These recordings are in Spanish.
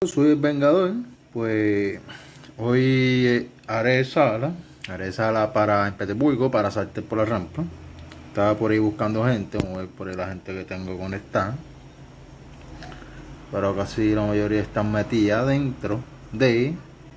Soy el Vengador. Pues hoy haré sala para en Petersburgo para saltar por la rampa. Estaba por ahí buscando gente, vamos a ver por ahí la gente que tengo conectada, pero casi la mayoría están metidas dentro de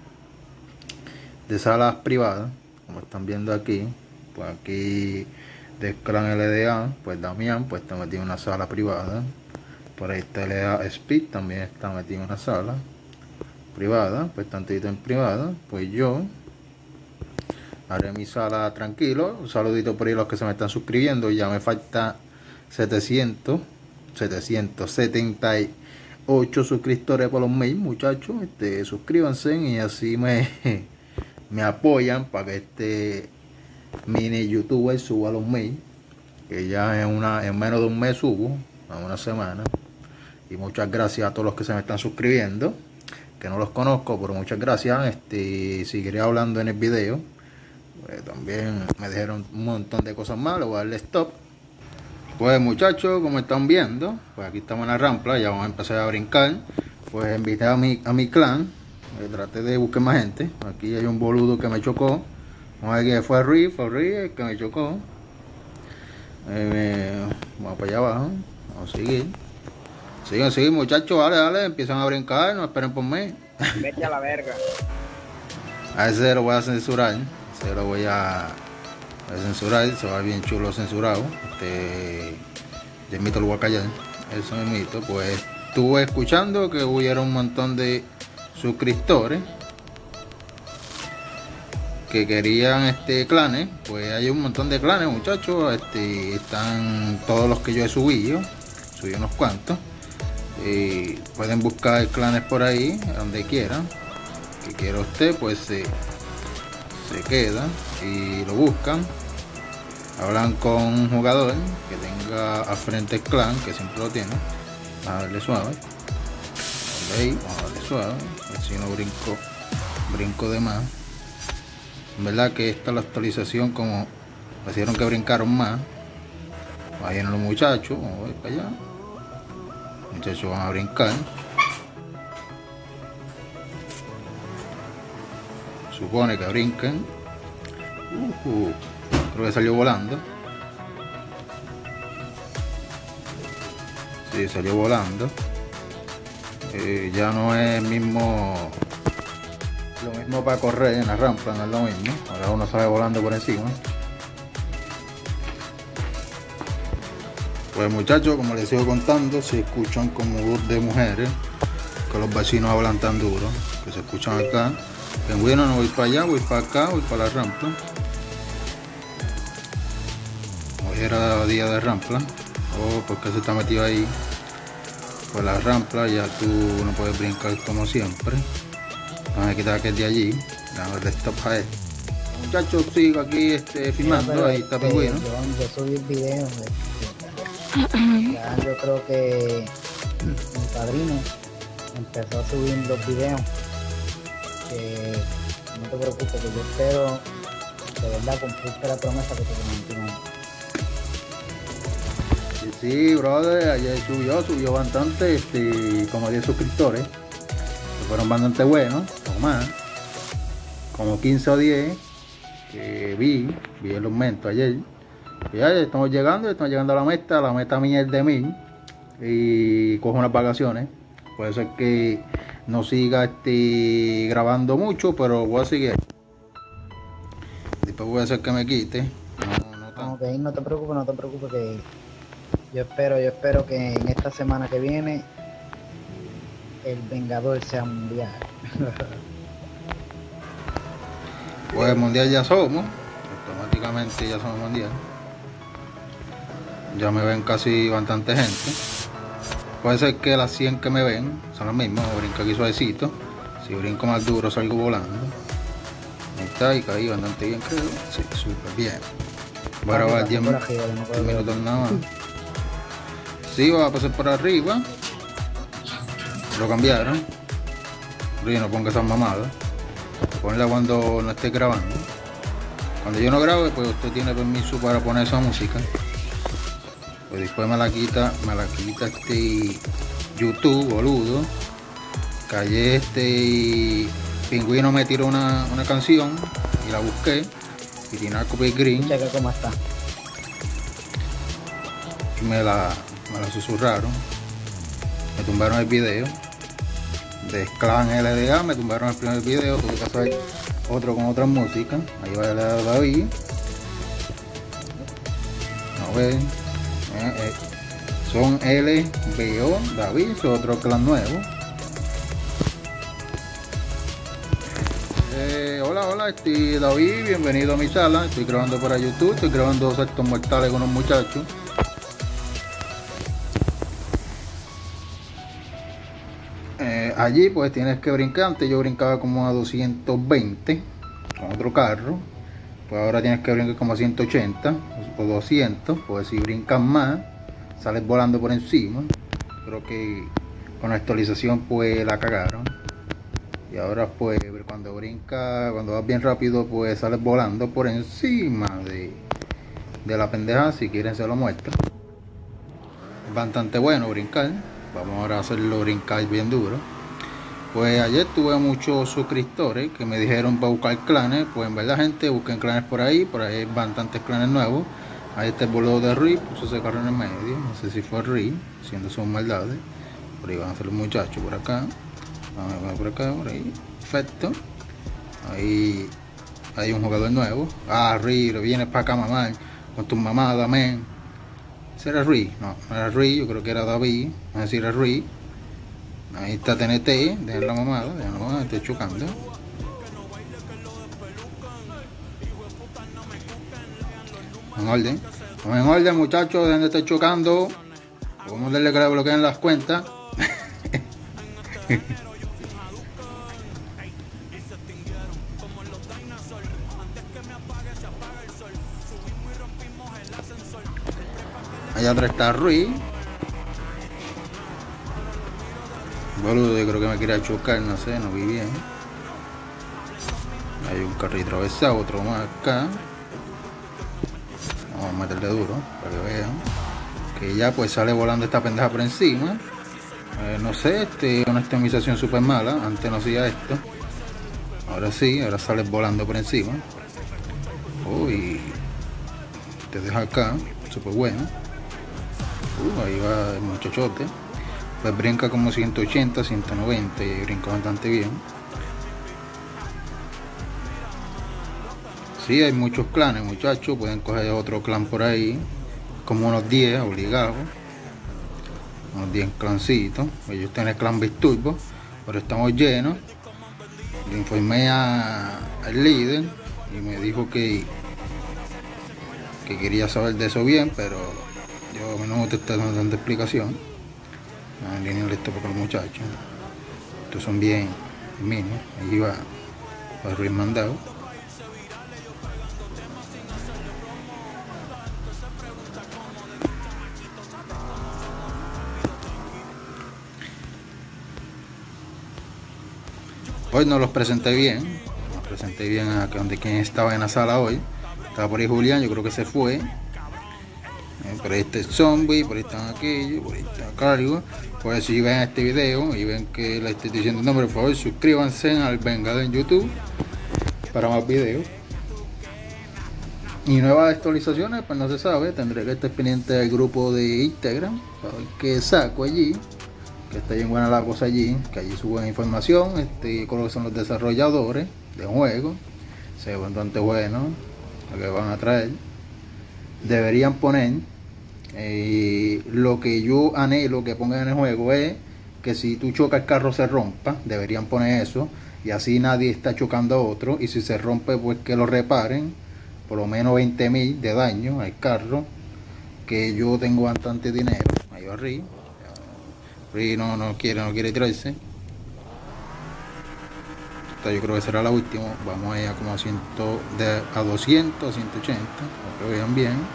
salas privadas, como están viendo aquí. Pues aquí de Clan LDA, pues Damián pues está metido en una sala privada. Por ahí está LDA Speed, también está metido en una sala privada, pues tantito en privada. Pues yo haré mi sala tranquilo. Un saludito por ahí a los que se me están suscribiendo. Ya me falta 778 suscriptores por los mails, muchachos. Suscríbanse y así me apoyan para que este mini youtuber suba los mails, que ya en menos de un mes subo, a una semana. Y muchas gracias a todos los que se me están suscribiendo, que no los conozco, pero muchas gracias. Seguiré hablando en el video. También me dijeron un montón de cosas malas, voy a darle stop. Pues muchachos, como están viendo, pues aquí estamos en la rampa, ya vamos a empezar a brincar. Pues invité a mi clan, traté de buscar más gente. Aquí hay un boludo que me chocó. Vamos a ver que fue Riff el que me chocó. Vamos para allá abajo, vamos a seguir. Sigan muchachos, dale, empiezan a brincar, no esperen por mí. Vete a la verga. A ese lo voy a censurar. Se lo voy a censurar, se va bien chulo censurado. Ya mito lo voy a callar. Eso me mito. Pues estuve escuchando que hubieron un montón de suscriptores que querían clanes. Pues hay un montón de clanes, muchachos. Están todos los que yo he subido. Subí unos cuantos. Pueden buscar clanes por ahí, donde quieran. Que quiera usted, pues se queda y lo buscan. Hablan con un jugador que tenga al frente el clan, que siempre lo tiene. Vamos a darle suave. Vamos a darle suave. Si no brinco de más. En verdad que esta es la actualización, como hicieron que brincaron más. Ahí vienen los muchachos. Vamos a ver para allá. Los muchachos van a brincar. Supone que brinquen. Creo que salió volando. Sí, salió volando. Ya no es lo mismo para correr en la rampa, no es lo mismo. Ahora uno sale volando por encima. Pues muchachos, como les sigo contando, se escuchan como voz de mujeres, que los vecinos hablan tan duro, que se escuchan acá. Bueno, no voy para allá, voy para acá, voy para la rampa. Hoy era día de rampa. Porque se está metido ahí. Pues la rampa ya tú no puedes brincar como siempre. Vamos a quitar aquel de allí. Vamos a darle stop a él. Muchachos, sigo aquí filmando. Ahí está Pingüino. Yo subí el video. Ya yo creo que mi padrino empezó a subir los videos. Que no te preocupes, que yo espero de verdad cumplirte la promesa que te comenté. Sí, brother, ayer subió bastante, como 10 suscriptores, que fueron bastante buenos, o más, como 15 o 10, que vi el aumento ayer. Y ya estamos llegando a la meta mía es de 1000, y cojo unas vacaciones, puede ser que no siga grabando mucho, pero voy a seguir. Después voy a hacer que me quite. Ok, no te preocupes que yo espero que en esta semana que viene el Vengador sea mundial. Pues el mundial ya somos, automáticamente ya somos mundial. Ya me ven casi bastante gente. Puede ser que las 100 que me ven son las mismas. Brinco aquí suavecito. Si brinco más duro salgo volando. Ahí está, y caí bastante bien, creo. Sí, súper bien. Ahora va 10 minutos nada más. Sí, va a pasar por arriba. Lo cambiaron. Pero yo no pongo esas mamadas. Ponla cuando no esté grabando. Cuando yo no grabe, pues usted tiene permiso para poner esa música. Pues después me la quita YouTube, boludo. Calle y Pingüino me tiró una canción y la busqué. Y Tinaco Green. Checa cómo está. Y me la susurraron. Me tumbaron el video. De Clan LDA me tumbaron el primer video. Tuve que hacer otro con otra música. Ahí va el David. A ver. Son LBO David, es otro clan nuevo. Hola, David, bienvenido a mi sala. Estoy grabando para YouTube, estoy grabando saltos mortales con unos muchachos. Allí pues tienes que brincar. Antes yo brincaba como a 220 con otro carro, pues ahora tienes que brincar como a 180 o 200, pues si brincas más sales volando por encima. Creo que con la actualización pues la cagaron. Y ahora pues cuando vas bien rápido pues sales volando por encima de la pendeja. Si quieren se lo muestro. Es bastante bueno brincar. Vamos ahora a hacerlo brincar bien duro. Pues ayer tuve muchos suscriptores que me dijeron para buscar clanes. Pues en verdad, gente, busquen clanes por ahí hay bastantes clanes nuevos. Ahí está el boludo de Rui, puso ese carro en el medio. No sé si fue Rui, haciendo sus maldades. Por ahí van a ser los muchachos por acá. Vamos a ver por acá, por ahí. Perfecto. Ahí hay un jugador nuevo. Ah, Rui, lo vienes para acá, mamá. Con tu mamada, men. ¿Ese era Rui? No, no era Rui, yo creo que era David. No sé si era Rui. Ahí está TNT, dejen la mamada, estoy chocando. Vamos en orden, muchachos, dejen de estar chocando. Vamos a darle que le bloqueen las cuentas. Allá atrás está Rui. Boludo, yo creo que me quería chocar, no sé, no vi bien. Hay un carril atravesado, otro más acá. Vamos a meterle duro para que vean que ya pues sale volando esta pendeja por encima. No sé, una optimización súper mala. Antes no hacía esto. Ahora sí, ahora sale volando por encima. Uy, te deja acá, súper bueno. Ahí va el muchachote. Pues brinca como 180, 190 y brinca bastante bien. Sí, hay muchos clanes, muchachos. Pueden coger otro clan por ahí. Como unos 10 obligados. Unos 10 clancitos. Ellos tienen el clan Bisturbo, pero estamos llenos. Le informé al líder y me dijo que quería saber de eso bien, pero yo no te estoy dando explicación. En línea listo para los muchachos. Estos son bien mini. Ahí va Ruiz mandado. Hoy no los presenté bien. Los presenté bien a donde quien estaba en la sala hoy. Estaba por ahí Julián, yo creo que se fue. Por ahí está el zombie, por ahí están aquellos, por ahí está Cargo. Pues si ven este video y ven que le estoy diciendo el nombre, por favor suscríbanse al Vengador en YouTube para más videos. Y nuevas actualizaciones, pues no se sabe, tendré que estar pendiente del grupo de Instagram para ver qué saco allí, que está bien buena la cosa allí, que allí suben información, creo que son los desarrolladores de juegos, se ve bastante bueno lo que van a traer. Deberían poner lo que yo anhelo que pongan en el juego es que si tú chocas el carro se rompa. Deberían poner eso y así nadie está chocando a otro, y si se rompe pues que lo reparen, por lo menos 20.000 de daño al carro, que yo tengo bastante dinero. Ahí va Ri. Ri no quiere tirarse. Esta yo creo que será la última. Vamos allá como a 200, 180, para que vean bien.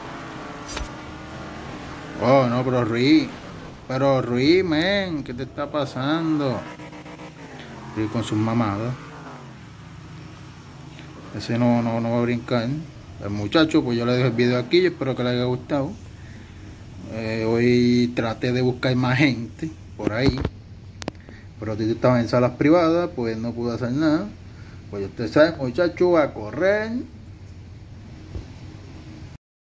Oh, no, pero Rui, men, ¿qué te está pasando? Rui con sus mamadas. Ese no va a brincar. El muchacho, pues yo le dejo el video aquí, yo espero que le haya gustado. Hoy traté de buscar más gente por ahí pero Tito estaba en salas privadas, pues no pudo hacer nada. Pues usted sabe, muchacho, a correr